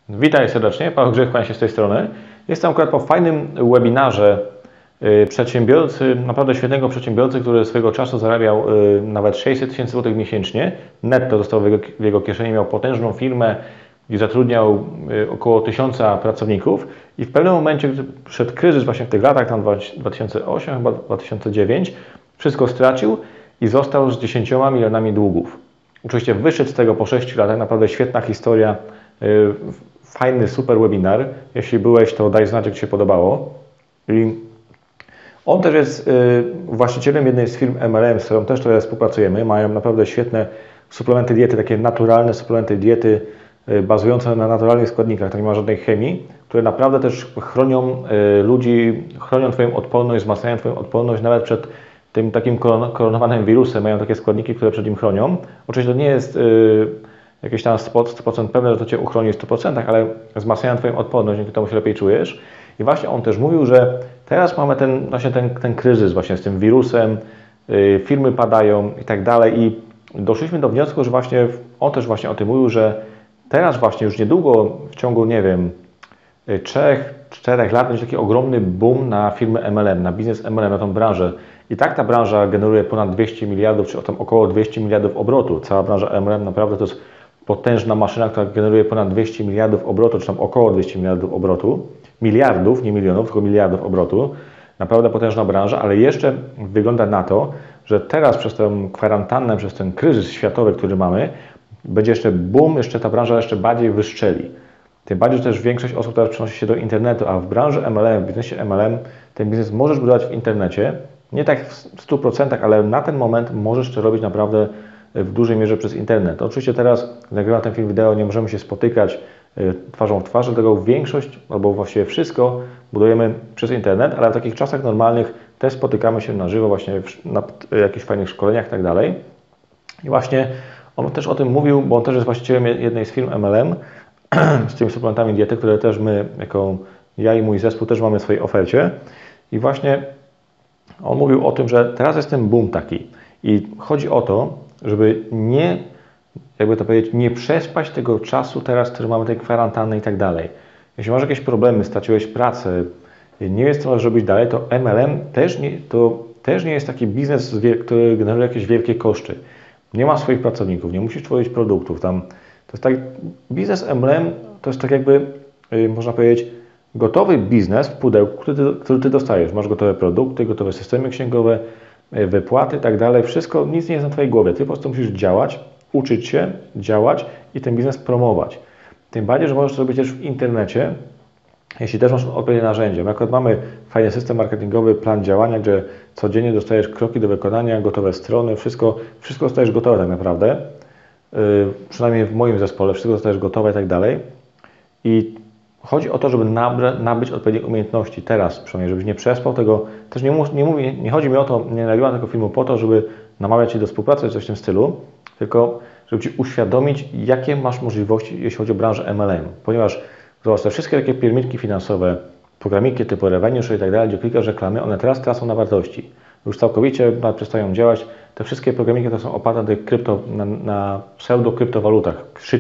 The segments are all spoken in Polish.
Witaj serdecznie, Paweł Grzech, kłaniam się z tej strony. Jestem akurat po fajnym webinarze przedsiębiorcy, naprawdę świetnego przedsiębiorcy, który swego czasu zarabiał nawet 600 000 złotych miesięcznie. Netto dostał w jego kieszeni, miał potężną firmę i zatrudniał około 1000 pracowników. I w pewnym momencie, gdy przyszedł kryzys właśnie w tych latach, tam 2008, chyba 2009, wszystko stracił i został z 10 milionami długów. Oczywiście wyszedł z tego po 6 latach, naprawdę świetna historia. Fajny, super webinar. Jeśli byłeś, to daj znać, jak Ci się podobało. I on też jest właścicielem jednej z firm MLM, z którą też tutaj współpracujemy. Mają naprawdę świetne suplementy diety, takie naturalne suplementy diety bazujące na naturalnych składnikach, tak nie ma żadnej chemii, które naprawdę też chronią ludzi, chronią Twoją odporność, wzmacniają Twoją odporność nawet przed tym takim koronowanym wirusem. Mają takie składniki, które przed nim chronią. Oczywiście to nie jest jakieś tam 100% pewne, że to Cię uchroni w 100%, ale wzmacniają Twoją odporność, dzięki temu się lepiej czujesz. I właśnie on też mówił, że teraz mamy ten kryzys właśnie z tym wirusem, firmy padają i tak dalej i doszliśmy do wniosku, że właśnie on też właśnie o tym mówił, że teraz właśnie już niedługo, w ciągu, nie wiem, 3-4 lat będzie taki ogromny boom na firmy MLM, na biznes MLM, na tą branżę. I tak ta branża generuje ponad 200 miliardów, czy tam około 200 miliardów obrotu. Cała branża MLM naprawdę to jest potężna maszyna, która generuje ponad 200 miliardów obrotu, czy tam około 200 miliardów obrotu. Miliardów, nie milionów, tylko miliardów obrotu. Naprawdę potężna branża, ale jeszcze wygląda na to, że teraz przez tę kwarantannę, przez ten kryzys światowy, który mamy, będzie jeszcze boom, jeszcze ta branża jeszcze bardziej wyszczeli. Tym bardziej, że też większość osób teraz przenosi się do internetu, a w branży MLM, w biznesie MLM, ten biznes możesz budować w internecie. Nie tak w 100%, ale na ten moment możesz to robić naprawdę w dużej mierze przez internet. Oczywiście teraz, gdy nagrywam ten film wideo, nie możemy się spotykać twarzą w twarz, dlatego większość, albo właściwie wszystko budujemy przez internet, ale w takich czasach normalnych też spotykamy się na żywo, właśnie na jakichś fajnych szkoleniach i tak dalej. I właśnie on też o tym mówił, bo on też jest właścicielem jednej z firm MLM, z tymi suplementami diety, które też my, jako ja i mój zespół, też mamy w swojej ofercie. I właśnie on mówił o tym, że teraz jest ten boom taki i chodzi o to, żeby nie, jakby to powiedzieć, nie przespać tego czasu teraz, który mamy tej kwarantanny i tak dalej. Jeśli masz jakieś problemy, straciłeś pracę, nie wiesz, co możesz robić dalej, to MLM też nie jest taki biznes, który generuje jakieś wielkie koszty. Nie ma swoich pracowników, nie musisz tworzyć produktów. To jest tak, biznes MLM to jest tak jakby, można powiedzieć, gotowy biznes w pudełku, który Ty dostajesz. Masz gotowe produkty, gotowe systemy księgowe, wypłaty i tak dalej. Wszystko, nic nie jest na Twojej głowie. Ty po prostu musisz działać, uczyć się, działać i ten biznes promować. Tym bardziej, że możesz to robić też w internecie, jeśli też masz odpowiednie narzędzia. My akurat mamy fajny system marketingowy, plan działania, gdzie codziennie dostajesz kroki do wykonania, gotowe strony, wszystko dostajesz gotowe tak naprawdę. Przynajmniej w moim zespole wszystko dostajesz gotowe i tak dalej. I chodzi o to, żeby nabyć odpowiednie umiejętności teraz, przynajmniej żebyś nie przespał tego. Też nie chodzi mi o to, nie nagrywam tego filmu po to, żeby namawiać Cię do współpracy czy coś w tym stylu, tylko żeby Ci uświadomić, jakie masz możliwości, jeśli chodzi o branżę MLM. Ponieważ zobacz, te wszystkie takie piramidki finansowe, programiki typu Revenue i tak dalej, gdzie klikasz reklamy, one teraz tracą na wartości. Już całkowicie przestają działać. Te wszystkie programiki to są oparte na pseudo-kryptowalutach,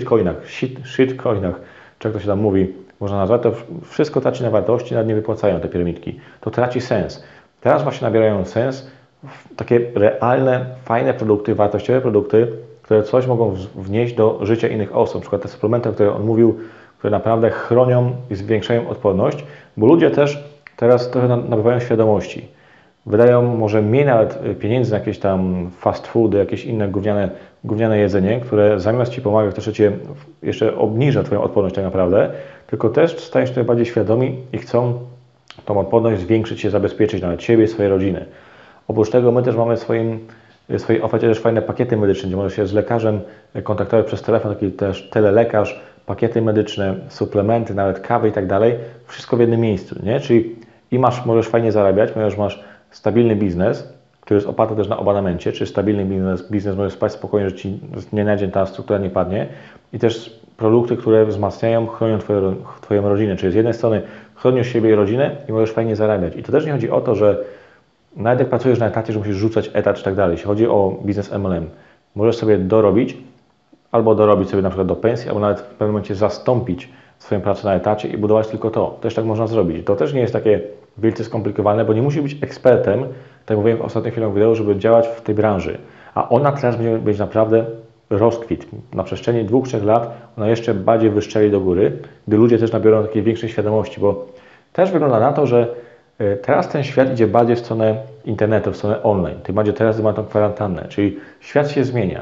shitcoinach, czy jak to się tam mówi, można nazwać, to wszystko traci na wartości, nawet nie wypłacają te piramidki. To traci sens. Teraz właśnie nabierają sens takie realne, fajne produkty, wartościowe produkty, które coś mogą wnieść do życia innych osób. Na przykład te suplementy, o których on mówił, które naprawdę chronią i zwiększają odporność, bo ludzie też teraz trochę nabywają świadomości. Wydają może mniej nawet pieniędzy na jakieś tam fast foody, jakieś inne gówniane jedzenie, które zamiast Ci pomagać, to Cię jeszcze obniża Twoją odporność tak naprawdę, tylko też stają się trochę bardziej świadomi i chcą tą odporność zwiększyć się, zabezpieczyć nawet siebie i swojej rodziny. Oprócz tego my też mamy w swojej ofercie też fajne pakiety medyczne, gdzie możesz się z lekarzem kontaktować przez telefon, taki też telelekarz, pakiety medyczne, suplementy, nawet kawy i tak dalej, wszystko w jednym miejscu, nie? Czyli możesz fajnie zarabiać, ponieważ masz stabilny biznes, który jest oparty też na abonamencie, czy stabilny biznes możesz spać spokojnie, że Ci z dnia na dzień ta struktura nie padnie i też produkty, które wzmacniają, chronią Twoją rodzinę, czyli z jednej strony chronisz siebie i rodzinę i możesz fajnie zarabiać. I to też nie chodzi o to, że nawet jak pracujesz na etacie, że musisz rzucać etat czy tak dalej. Jeśli chodzi o biznes MLM, możesz sobie dorobić, albo dorobić sobie na przykład do pensji, albo nawet w pewnym momencie zastąpić swoją pracę na etacie i budować tylko to. Też tak można zrobić. To też nie jest takie wielce skomplikowane, bo nie musi być ekspertem, tak jak mówiłem w ostatnim filmie wideo, żeby działać w tej branży. A ona teraz będzie mieć naprawdę rozkwit. Na przestrzeni 2-3 lat ona jeszcze bardziej wyszczeli do góry, gdy ludzie też nabiorą takiej większej świadomości, bo też wygląda na to, że teraz ten świat idzie bardziej w stronę internetu, w stronę online. Tym bardziej teraz ma tą kwarantannę, czyli świat się zmienia.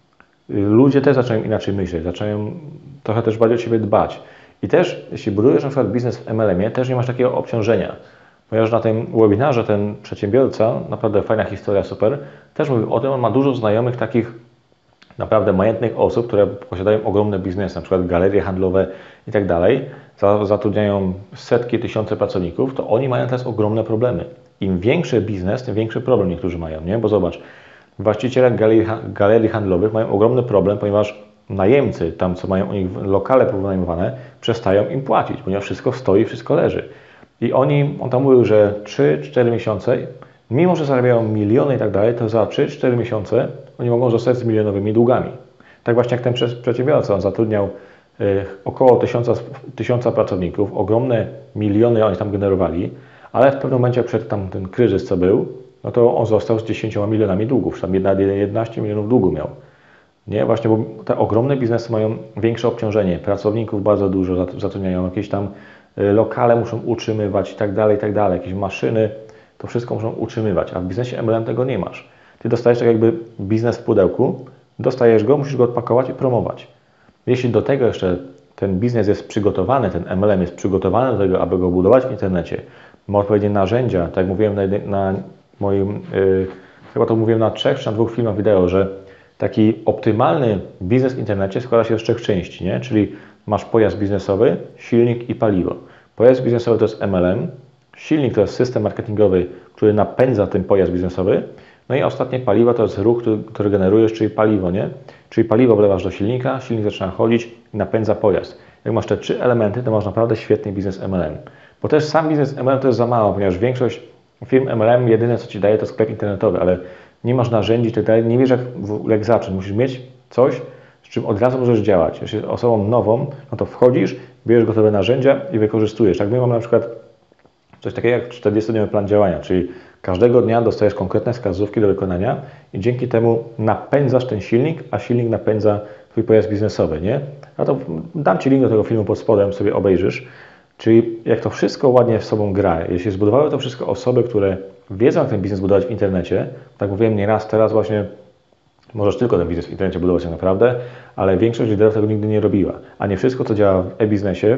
Ludzie też zaczynają inaczej myśleć, zaczynają trochę też bardziej o siebie dbać. I też, jeśli budujesz na przykład biznes w MLM-ie, też nie masz takiego obciążenia. Ponieważ na tym webinarze ten przedsiębiorca, naprawdę fajna historia, super, też mówił o tym, on ma dużo znajomych takich naprawdę majętnych osób, które posiadają ogromne biznesy, na przykład galerie handlowe i tak dalej, zatrudniają setki, tysiące pracowników, to oni mają teraz ogromne problemy. Im większy biznes, tym większy problem niektórzy mają, nie? Bo zobacz, właściciele galerii handlowych mają ogromny problem, ponieważ najemcy, tam co mają u nich lokale powynajmowane, przestają im płacić, ponieważ wszystko stoi, wszystko leży. I on tam mówił, że 3-4 miesiące, mimo że zarabiają miliony i tak dalej, to za 3-4 miesiące oni mogą zostać z milionowymi długami. Tak właśnie jak ten przedsiębiorca, on zatrudniał około 1000 pracowników, ogromne miliony oni tam generowali, ale w pewnym momencie przed tam ten kryzys co był, no to on został z 10 milionami długów, tam 11 milionów długu miał. Nie, właśnie, bo te ogromne biznesy mają większe obciążenie, pracowników bardzo dużo zatrudniają, jakieś tam lokale muszą utrzymywać i tak dalej, jakieś maszyny, to wszystko muszą utrzymywać, a w biznesie MLM tego nie masz. Ty dostajesz tak jakby biznes w pudełku, dostajesz go, musisz go odpakować i promować. Jeśli do tego jeszcze ten biznes jest przygotowany, ten MLM jest przygotowany do tego, aby go budować w internecie, ma odpowiednie narzędzia, tak jak mówiłem na moim, chyba to mówiłem na 3 czy na 2 filmach wideo, że taki optymalny biznes w internecie składa się z 3 części, nie? Czyli masz pojazd biznesowy, silnik i paliwo. Pojazd biznesowy to jest MLM, silnik to jest system marketingowy, który napędza ten pojazd biznesowy, no i ostatnie paliwo to jest ruch, który generujesz, czyli paliwo, nie? Czyli paliwo wlewasz do silnika, silnik zaczyna chodzić i napędza pojazd. Jak masz te 3 elementy, to masz naprawdę świetny biznes MLM. Bo też sam biznes MLM to jest za mało, ponieważ większość firm MLM jedyne co Ci daje to sklep internetowy, ale nie masz narzędzi, nie wiesz jak zacząć. Musisz mieć coś, z czym od razu możesz działać. Jeśli jesteś osobą nową, no to wchodzisz, bierzesz gotowe narzędzia i wykorzystujesz. Tak my mamy na przykład coś takiego jak 40-dniowy plan działania, czyli każdego dnia dostajesz konkretne wskazówki do wykonania i dzięki temu napędzasz ten silnik, a silnik napędza Twój pojazd biznesowy, nie? No to dam Ci link do tego filmu pod spodem, sobie obejrzysz. Czyli jak to wszystko ładnie w sobą gra, jeśli zbudowały to wszystko osoby, które wiedzą jak ten biznes budować w internecie, tak mówiłem nieraz, teraz właśnie możesz tylko ten biznes w internecie budować tak naprawdę, ale większość liderów tego nigdy nie robiła. A nie wszystko, co działa w e-biznesie,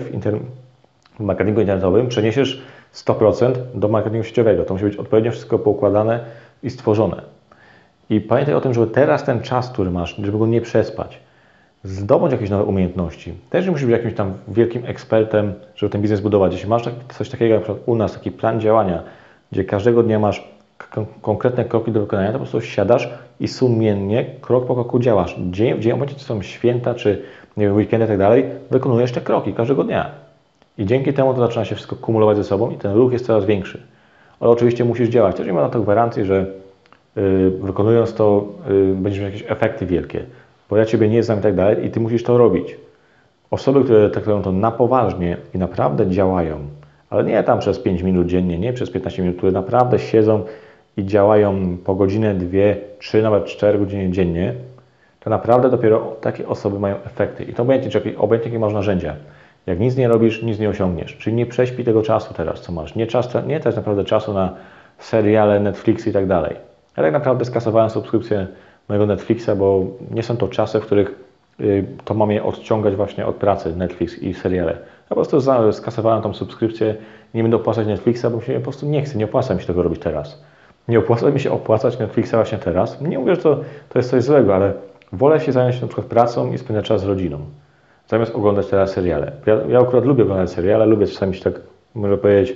w marketingu internetowym, przeniesiesz 100% do marketingu sieciowego. To musi być odpowiednio wszystko poukładane i stworzone. I pamiętaj o tym, żeby teraz ten czas, który masz, żeby go nie przespać, zdobądź jakieś nowe umiejętności. Też nie musisz być jakimś tam wielkim ekspertem, żeby ten biznes budować. Jeśli masz coś takiego jak u nas, taki plan działania, gdzie każdego dnia masz konkretne kroki do wykonania, to po prostu siadasz i sumiennie, krok po kroku działasz. Dzień obojętnie czy są święta, czy nie wiem, weekendy i tak dalej, wykonujesz te kroki każdego dnia. I dzięki temu to zaczyna się wszystko kumulować ze sobą i ten ruch jest coraz większy. Ale oczywiście musisz działać. Też nie ma na to gwarancji, że wykonując to będziesz miał jakieś efekty wielkie. Bo ja Ciebie nie znam i tak dalej i Ty musisz to robić. Osoby, które traktują to na poważnie i naprawdę działają, ale nie tam przez 5 minut dziennie, nie przez 15 minut, które naprawdę siedzą i działają po godzinę, 2, 3, nawet 4 godziny dziennie, to naprawdę dopiero takie osoby mają efekty. I to obojętnie jakie masz narzędzia. Jak nic nie robisz, nic nie osiągniesz. Czyli nie prześpij tego czasu teraz, co masz. Nie też naprawdę czasu na seriale, Netflixy i tak dalej. Ja tak naprawdę skasowałem subskrypcję mojego Netflixa, bo nie są to czasy, w których to mam je odciągać właśnie od pracy, Netflix i seriale. Ja po prostu skasowałem tą subskrypcję, nie będę opłacać Netflixa, bo mi się po prostu nie chce, nie opłaca mi się tego robić teraz. Nie opłaca mi się opłacać Netflixa właśnie teraz. Nie mówię, że to jest coś złego, ale wolę się zająć na przykład pracą i spędzać czas z rodziną, zamiast oglądać teraz seriale. Ja akurat lubię oglądać seriale, lubię czasami się tak, można powiedzieć,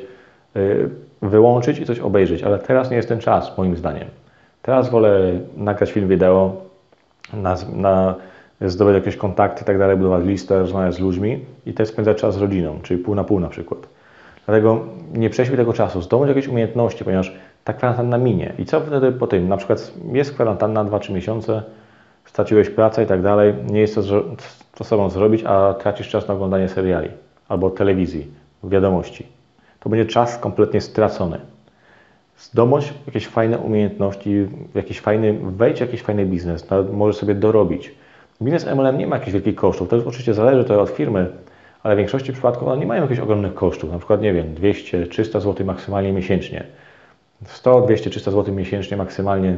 wyłączyć i coś obejrzeć, ale teraz nie jest ten czas, moim zdaniem. Teraz wolę nagrać film wideo, zdobyć jakieś kontakty i tak dalej, budować listę, rozmawiać z ludźmi i też spędzać czas z rodziną, czyli pół na pół na przykład. Dlatego nie prześpij tego czasu, zdobądź jakieś umiejętności, ponieważ ta kwarantanna minie. I co wtedy po tym? Na przykład jest kwarantanna 2-3 miesiące, straciłeś pracę i tak dalej, nie jest co sobą zrobić, a tracisz czas na oglądanie seriali. albo telewizji, wiadomości. To będzie czas kompletnie stracony. Zdobądź jakieś fajne umiejętności, wejdź w jakiś fajny biznes, możesz sobie dorobić. Biznes MLM nie ma jakichś wielkich kosztów, to oczywiście zależy to od firmy, ale w większości przypadków one nie mają jakichś ogromnych kosztów, na przykład, nie wiem, 200, 300 zł maksymalnie miesięcznie. 100, 200, 300 zł miesięcznie maksymalnie.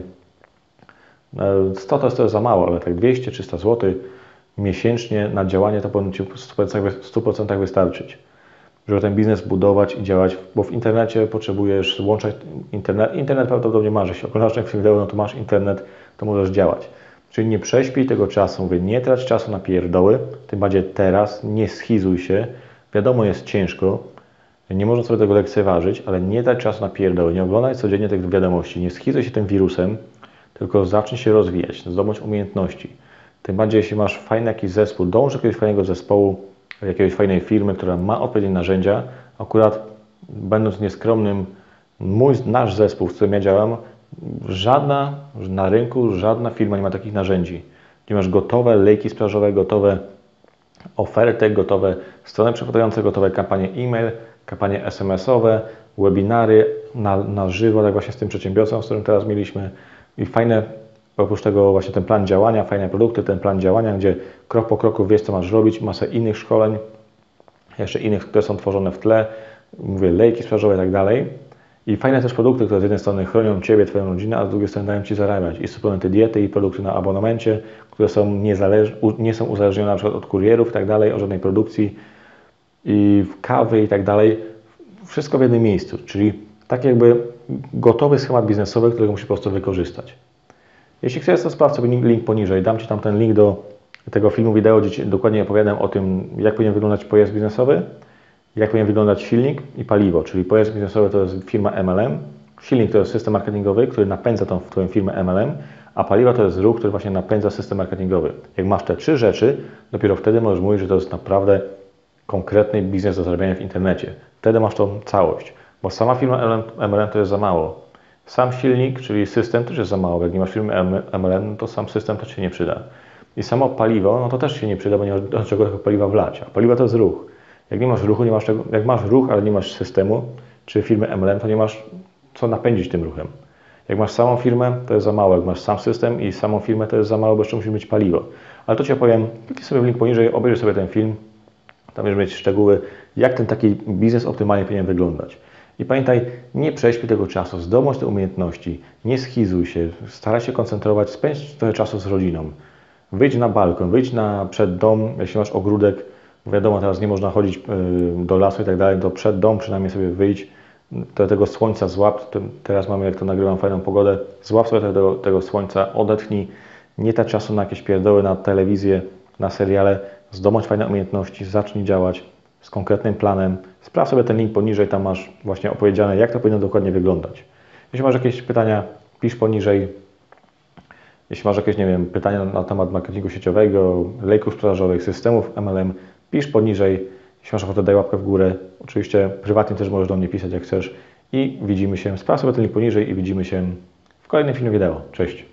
100 to jest za mało, ale tak 200, 300 zł miesięcznie na działanie to powinno Ci w 100% wystarczyć, żeby ten biznes budować i działać, bo w internecie potrzebujesz łączać internet. Internet prawdopodobnie masz, jeśli oglądasz ten film wideo, no to masz internet, to możesz działać. Czyli nie prześpij tego czasu, mówię, nie trać czasu na pierdoły, tym bardziej teraz, nie schizuj się, wiadomo jest ciężko, nie można sobie tego lekceważyć, ale nie trać czasu na pierdoły, nie oglądaj codziennie tych wiadomości, nie schizuj się tym wirusem, tylko zacznij się rozwijać, zdobądź umiejętności. Tym bardziej, jeśli masz fajny jakiś zespół, dąż do jakiegoś fajnego zespołu, jakiejś fajnej firmy, która ma odpowiednie narzędzia. Akurat będąc nieskromnym, nasz zespół, w którym ja działam, na rynku żadna firma nie ma takich narzędzi. Gdzie masz gotowe lejki sprzedażowe, gotowe oferty, gotowe strony przechodzające, gotowe kampanie e-mail, kampanie SMS-owe, webinary na żywo, tak właśnie z tym przedsiębiorcą, z którym teraz mieliśmy. I fajne, oprócz tego właśnie ten plan działania, fajne produkty, ten plan działania, gdzie krok po kroku wiesz, co masz robić, masę innych szkoleń, jeszcze innych, które są tworzone w tle, mówię, lejki sprzedażowe i tak dalej. I fajne też produkty, które z jednej strony chronią Ciebie, Twoją rodzinę, a z drugiej strony dają Ci zarabiać. I suplementy diety, i produkty na abonamencie, które są nie są uzależnione na przykład od kurierów i tak dalej, o żadnej produkcji, i kawy i tak dalej. Wszystko w jednym miejscu, czyli tak jakby gotowy schemat biznesowy, którego musisz po prostu wykorzystać. Jeśli chcesz, to sprawdź sobie link poniżej. Dam Ci tam ten link do tego filmu wideo, gdzie Ci dokładnie opowiadam o tym, jak powinien wyglądać pojazd biznesowy, jak powinien wyglądać silnik i paliwo. Czyli pojazd biznesowy to jest firma MLM, silnik to jest system marketingowy, który napędza tą Twoją firmę MLM, a paliwo to jest ruch, który właśnie napędza system marketingowy. Jak masz te trzy rzeczy, dopiero wtedy możesz mówić, że to jest naprawdę konkretny biznes do zarabiania w internecie. Wtedy masz tą całość, bo sama firma MLM to jest za mało. Sam silnik, czyli system też jest za mało. Jak nie masz firmy MLM, no to sam system też się nie przyda. I samo paliwo, no to też się nie przyda, bo nie masz do czego tego paliwa wlać. A paliwo to jest ruch. Jak nie masz ruchu, jak masz ruch, ale nie masz systemu, czy firmy MLM, to nie masz co napędzić tym ruchem. Jak masz samą firmę, to jest za mało. Jak masz sam system i samą firmę, to jest za mało, bo jeszcze musi być paliwo. Ale to Ci opowiem, kliknij sobie w link poniżej, obejrzyj sobie ten film. Tam będziesz mieć szczegóły, jak ten taki biznes optymalnie powinien wyglądać. I pamiętaj, nie prześpij tego czasu, zdobądź te umiejętności, nie schizuj się, staraj się koncentrować, spędź trochę czasu z rodziną. Wyjdź na balkon, wyjdź przed dom, jeśli masz ogródek, wiadomo, teraz nie można chodzić do lasu i tak dalej, to przed dom przynajmniej sobie wyjdź, do tego słońca złap, teraz mamy, jak to nagrywam, fajną pogodę, złap sobie tego słońca, odetchnij, nie trać czasu na jakieś pierdoły, na telewizję, na seriale, zdobądź fajne umiejętności, zacznij działać z konkretnym planem. Sprawdź sobie ten link poniżej, tam masz właśnie opowiedziane, jak to powinno dokładnie wyglądać. Jeśli masz jakieś pytania, pisz poniżej. Jeśli masz jakieś, nie wiem, pytania na temat marketingu sieciowego, lejków sprzedażowych, systemów MLM, pisz poniżej. Jeśli masz ochotę, daj łapkę w górę. Oczywiście prywatnie też możesz do mnie pisać, jak chcesz. I widzimy się. Sprawdź sobie ten link poniżej i widzimy się w kolejnym filmie wideo. Cześć!